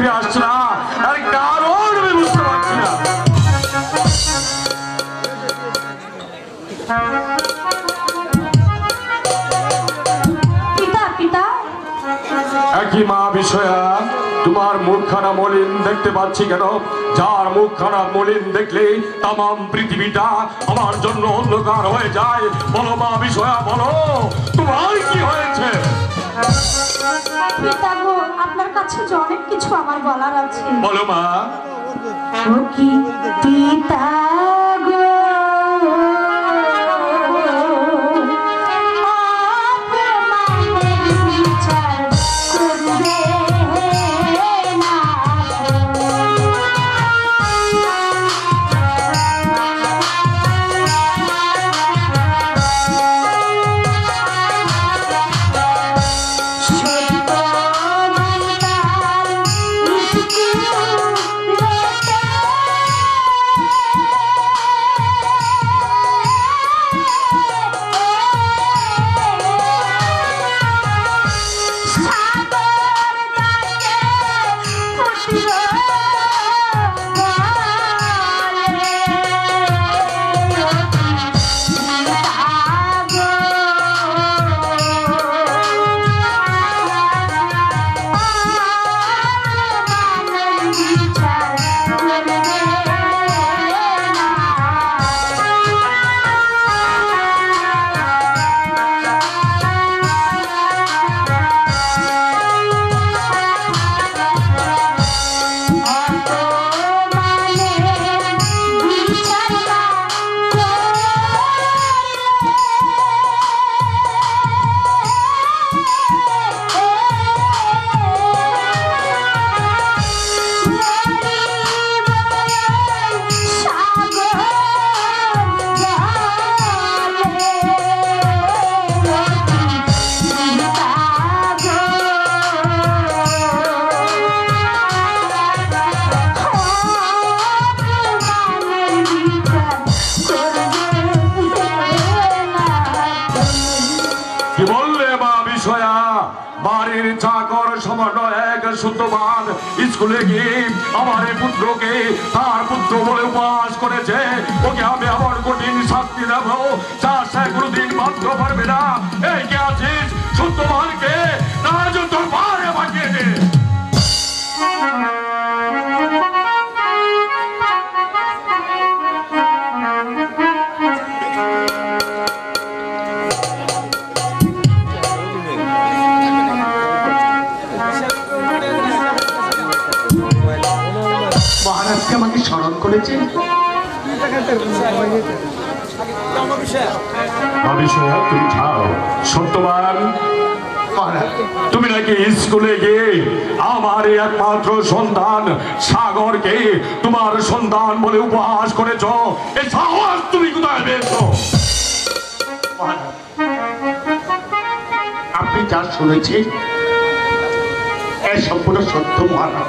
ফিরে আসছে না, আর কারণ আমি বুঝতে পারছি না। পিতা পিতা একই মা বিষয়া, তোমার মুখখানা মলিন দেখতে পাচ্ছি কেন? যার মুখখানা মলিন দেখলে তাম পৃথিবীটা আমার জন্য অন্ধকার হয়ে যায়। বলো মা বিষয়া, বলো তোমার কি হয়েছে? পিতা গো, আপনার কাছে যে অনেক কিছু আমার বলার আছে। বলো মা। ও কি পিতা গো, বাড়ির চাকর সমান এক শুদ্ধবান স্কুলে গিয়ে আমার পুত্রকে তার পুত্র বলে উপহাস করেছে। ওকে আমি আবার কঠিন শাস্তি দেব, যা সে কোনোদিন বাধ্য পারবে না। এই কে আছিস শুদ্ধবানকে না যত পারে বাঁচিয়ে দে। মহারাজকে আমাকে স্মরণ করেছে। তুমি যাও সত্যবান, তুমি নাকি স্কুলে গিয়ে আমার একমাত্র সন্তান সাগরকে তোমার সন্তান বলে উপহাস করেছ। এই সাহস তুমি কোথায় পেয়েছো? আপনি যা শুনেছেন এ সম্পূর্ণ সত্য মহারাজ।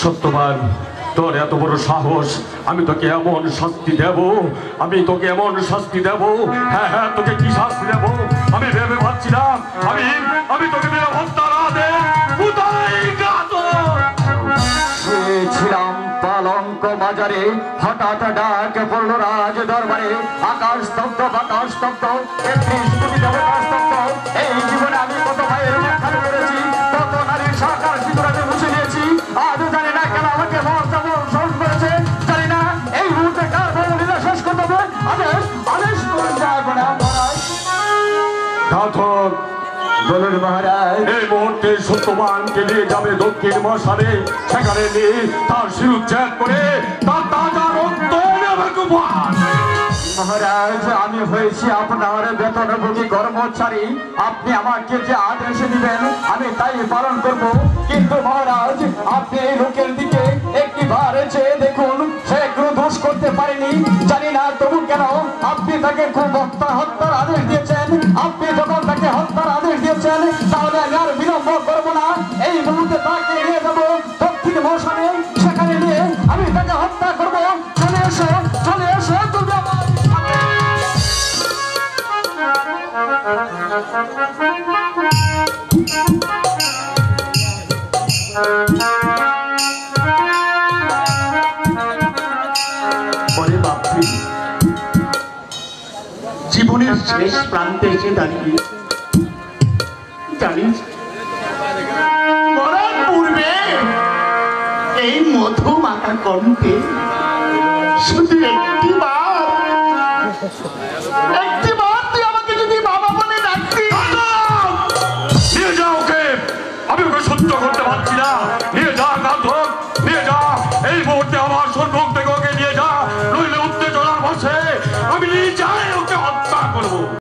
সত্যবান, তোর এত বড় সাহস, আমি তোকে এমন শাস্তি দেব, আমি তোকে এমন শাস্তি দেব। হ্যাঁ হ্যাঁ, তোকে কি শাস্তি দেব আমি ভেবে পাচ্ছিলাম। আমি তোকে মেরে হত্যার আদেশ কোথায় ছিলাম পালঙ্ক বাজারে, হঠাৎ ডাক পড়ল রাজ দরবারে। আকাশ স্তব্ধ, বাতাস স্তব্ধ, ৩১ কোটি দেবতা স্তব্ধ। এই জীবনে আমি কত ভাইয়ের মুখ করেছি, কত নারীর সাকার শিশুর আমি মুছে নিয়েছি। আজও জানি না কেন আমাকে মর্যাদা শোষ করেছে, জানি না এই মুহূর্তে কার বড় লীলা শেষ করতে হবে। আদেশ আদেশ করে যাবো না মহারাজ। ঘাতক, বলুন মহারাজ। এই মুহূর্তে সত্যবানকে নিয়ে যাবে দক্ষিণ মশালে, সেখানে নিয়ে তার শিরুচ্ছেদ করে তার তাজা রক্ত নেবে কুমার। মহারাজ, আমি হয়েছি আপনার বেতনভোগী কর্মচারী, আপনি আমাকে যে আদেশ দিবেন আমি তাই পালন করব। কিন্তু মহারাজ, আপনি এই লোকের দিকে একটিবার চেয়ে দেখুন, সে কোনো দোষ করতে পারেনি, জানি না তবু কেন আপনি তাকে খুব হত্যার আদেশ দিয়েছেন। আপনি যখন তাকে হত্যার আদেশ দিয়েছেন, তাহলে আমি আর বিলম্ব করবো না, এই মুহূর্তে তাকে নিয়ে যাবো দক্ষিণ মৌসুমে, সেখানে নিয়ে আমি তাকে হত্যা করবো। চলে এসো, চলে এসো তুমি আমার। পরে বাপি জীবনের শেষ প্রান্তে এসে দাঁড়িয়ে জানিস, মরার পূর্বে এই মধু মাখা কণ্ঠে শুধু একটি বার